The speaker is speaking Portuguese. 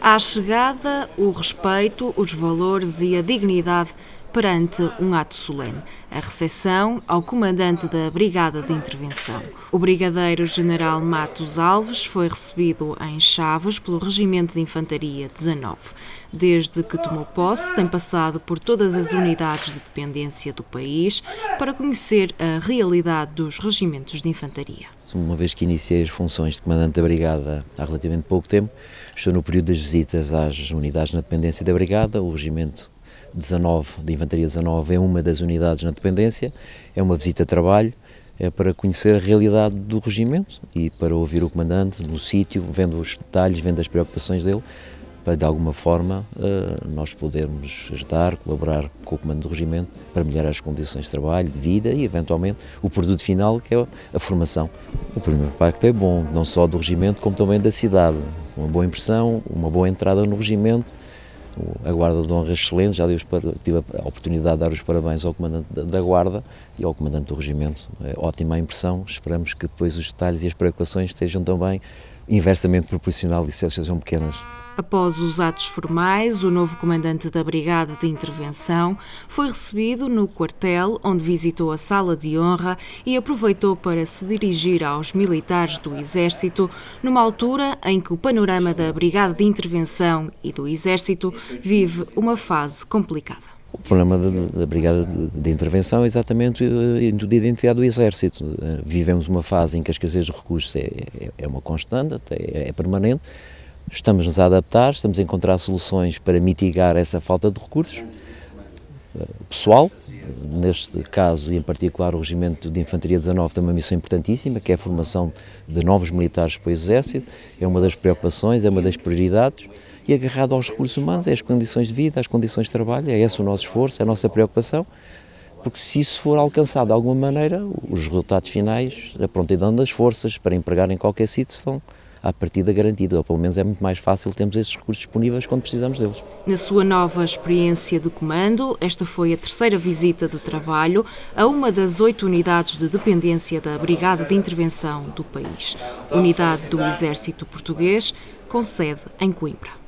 À chegada, o respeito, os valores e a dignidade perante um ato solene. A recepção ao comandante da Brigada de Intervenção. O Brigadeiro-General Matos Alves foi recebido em Chaves pelo Regimento de Infantaria 19. Desde que tomou posse, tem passado por todas as unidades de dependência do país para conhecer a realidade dos regimentos de infantaria. Uma vez que iniciei as funções de comandante da Brigada há relativamente pouco tempo, estou no período das visitas às unidades na dependência da Brigada. O Regimento 19, de Infantaria 19, é uma das unidades na dependência, é uma visita de trabalho, é para conhecer a realidade do regimento e para ouvir o comandante no sítio, vendo os detalhes, vendo as preocupações dele, para de alguma forma nós podermos ajudar, colaborar com o comando do regimento para melhorar as condições de trabalho, de vida e eventualmente o produto final, que é a formação. O primeiro impacto é bom, não só do regimento como também da cidade. Uma boa impressão, uma boa entrada no regimento. A Guarda de Honra excelente, já tive a oportunidade de dar os parabéns ao comandante da Guarda e ao comandante do regimento. É ótima a impressão, esperamos que depois os detalhes e as preocupações estejam também inversamente proporcional e sejam pequenas. Após os atos formais, o novo comandante da Brigada de Intervenção foi recebido no quartel, onde visitou a Sala de Honra e aproveitou para se dirigir aos militares do Exército, numa altura em que o panorama da Brigada de Intervenção e do Exército vive uma fase complicada. O problema da Brigada de Intervenção é exatamente de identidade do Exército. Vivemos uma fase em que a escassez de recursos é uma constante, é permanente. Estamos-nos a adaptar, estamos a encontrar soluções para mitigar essa falta de recursos. Pessoal, neste caso e em particular o Regimento de Infantaria 19 tem uma missão importantíssima, que é a formação de novos militares para o Exército, é uma das preocupações, é uma das prioridades, e agarrado aos recursos humanos, é as condições de vida, as condições de trabalho, é esse o nosso esforço, é a nossa preocupação, porque se isso for alcançado de alguma maneira, os resultados finais, a prontidão das forças para empregar em qualquer sítio estão à partida garantida, ou pelo menos é muito mais fácil termos esses recursos disponíveis quando precisamos deles. Na sua nova experiência de comando, esta foi a terceira visita de trabalho a uma das 8 unidades de dependência da Brigada de Intervenção do país, unidade do Exército Português, com sede em Coimbra.